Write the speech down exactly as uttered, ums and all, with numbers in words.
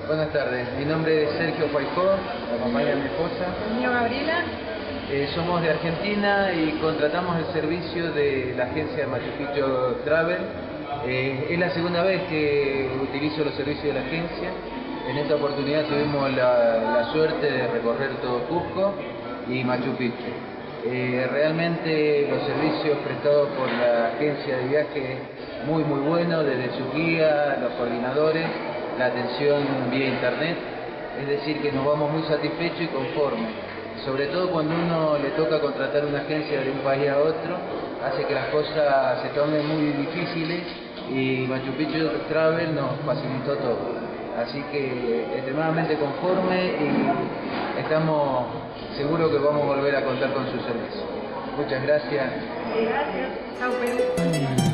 Buenas tardes, mi nombre es Sergio Paijó, acompaña a mi esposa. Mío Gabriela. Eh, somos de Argentina y contratamos el servicio de la agencia Machu Picchu Travel. Eh, es la segunda vez que utilizo los servicios de la agencia. En esta oportunidad tuvimos la, la suerte de recorrer todo Cusco y Machu Picchu. Eh, realmente los servicios prestados por la agencia de viaje muy muy buenos, desde su guía, los coordinadores, la atención vía internet, es decir que nos vamos muy satisfechos y conformes, sobre todo cuando uno le toca contratar una agencia de un país a otro, hace que las cosas se tornen muy difíciles y Machu Picchu Travel nos facilitó todo, así que extremadamente conforme y estamos seguros que vamos a volver a contar con su servicio. Muchas gracias. Gracias. Chao, Pedro.